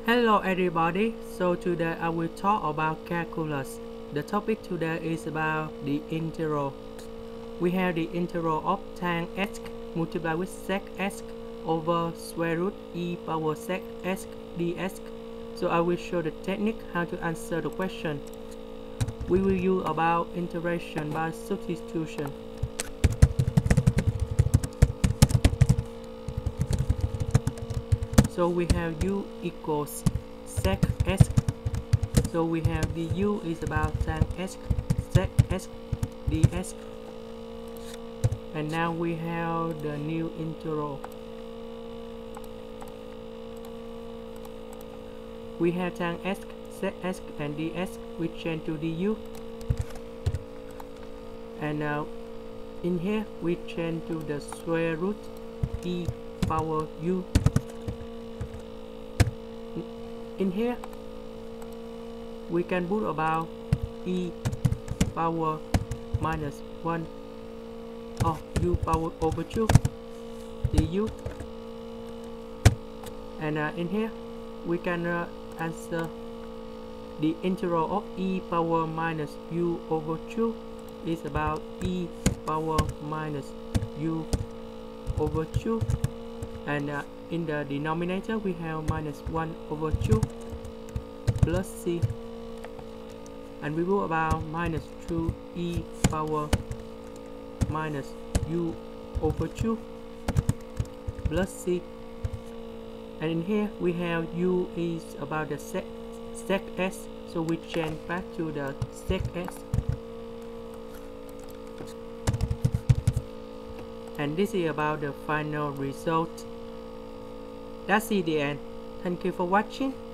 Hello everybody, so today I will talk about calculus. The topic today is about the integral. We have the integral of tan x multiplied with sec x over square root e power sec x dx. So I will show the technique how to answer the question. We will use about integration by substitution. So we have u equals sec x. So we have the u is about tan x sec x dx. And now we have the new integral. We have tan x sec x and dx. We change to du. And now in here we change to the square root e power u. In here we can put about e power minus 1 or u power over 2 du. And in here we can answer the integral of e power minus u over 2 is about e power minus u over 2. And in the denominator we have minus 1 over 2 plus c, and we will about minus 2 e power minus u over 2 plus c. And in here we have u is about the sec s, so we change back to the sec s. And this is about the final result. That's the end. Thank you for watching.